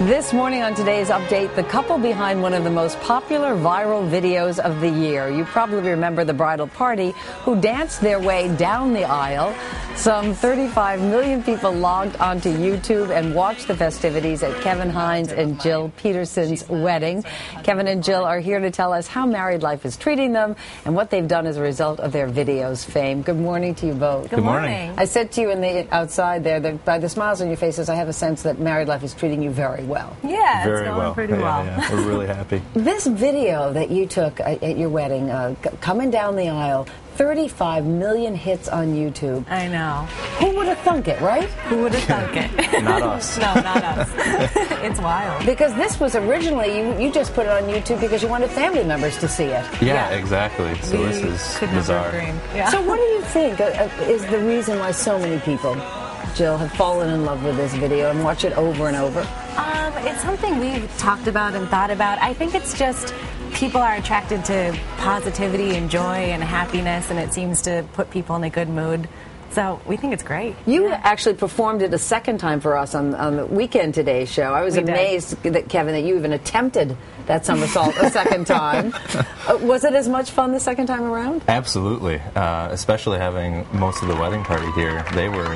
This morning on today's update, the couple behind one of the most popular viral videos of the year. You probably remember the bridal party who danced their way down the aisle. Some 35 million people logged onto YouTube and watched the festivities at Kevin Hines and Jill Peterson's wedding. Kevin and Jill are here to tell us how married life is treating them and what they've done as a result of their video's fame. Good morning to you both. Good morning. I said to you in the outside there that by the smiles on your faces, I have a sense that married life is treating you very well. Yeah, Very it's going well. pretty well. Yeah. We're really happy. This video that you took at your wedding, coming down the aisle, 35 million hits on YouTube. I know. Who would have thunk it, right? Who would have thunk it? Not us. No, not us. It's wild. Because this was originally, you just put it on YouTube because you wanted family members to see it. Yeah, exactly. So this is Couldn't have bizarre. dreamed. Yeah. So what do you think is the reason why so many people, Jill, have fallen in love with this video and watch it over and over? It's something we've talked about and thought about. I think it's just people are attracted to positivity and joy and happiness, and it seems to put people in a good mood. So we think it's great. You actually performed it a second time for us on the Weekend Today show. I was amazed that, Kevin, that you even attempted that somersault a second time. Was it as much fun the second time around? Absolutely. Especially having most of the wedding party here. They were,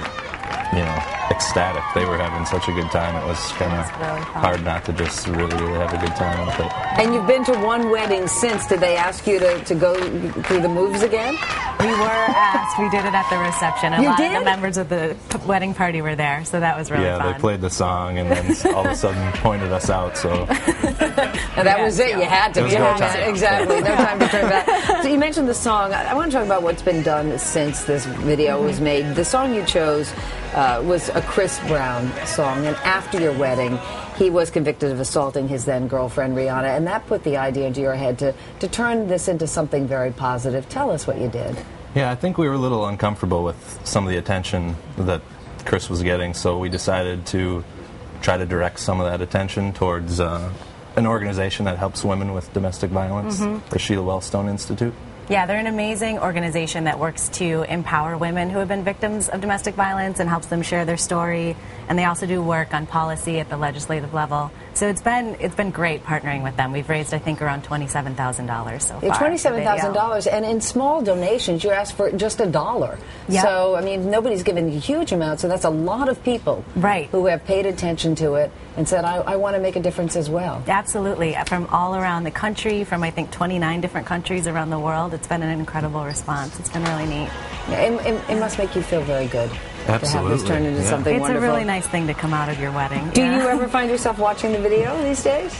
ecstatic. They were having such a good time. It was kind of really fun. hard not to just really have a good time with it. And you've been to one wedding since. Did they ask you to go through the moves again? We were asked. We did it at the reception. A lot did? of the members of the wedding party were there, so that was really fun. Yeah, they played the song and then all of a sudden pointed us out. So And that was it. You had to. It was You no had to. time. Exactly. No time to turn back. So you mentioned the song. I want to talk about what's been done since this video was made. The song you chose was a Chris Brown song, and after your wedding, he was convicted of assaulting his then girlfriend Rihanna, and that put the idea into your head to turn this into something very positive. Tell us what you did. yeah, I think we were a little uncomfortable with some of the attention that Chris was getting, so we decided to try to direct some of that attention towards an organization that helps women with domestic violence, the Sheila Wellstone Institute. Yeah, they're an amazing organization that works to empower women who have been victims of domestic violence and helps them share their story. And they also do work on policy at the legislative level. So it's been great partnering with them. We've raised, I think, around $27,000 so far. $27,000, and in small donations, you ask for just $1. Yep. So, I mean, nobody's given a huge amount, so that's a lot of people who have paid attention to it and said, I want to make a difference as well. Absolutely. From all around the country, from I think 29 different countries around the world, it's been an incredible response. It's been really neat. Yeah, it must make you feel very good to have Absolutely. this turn into Yeah. something It's wonderful. a really nice thing to come out of your wedding. Do you ever find yourself watching the video these days?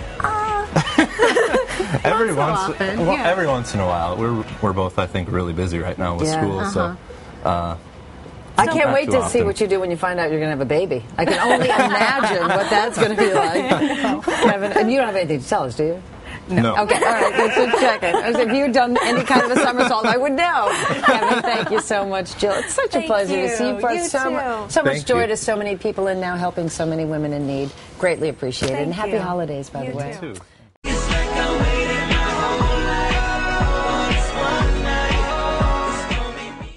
Every often, well, yeah. every once in a while. We're both, I think, really busy right now with school. So I can't Not wait too to see often. what you do when you find out you're going to have a baby. I can only imagine what that's going to be like. Kevin, and you don't have anything to tell us, do you? no. Okay, all right, let's just check it. If you'd done any kind of a somersault, I would know. Kevin, thank you so much, Jill. It's such a Thank pleasure to you. see you. Brought You so too. much Thank joy you. to so many people and now helping so many women in need. Greatly appreciated. And happy you. holidays, by You the way. too. Too.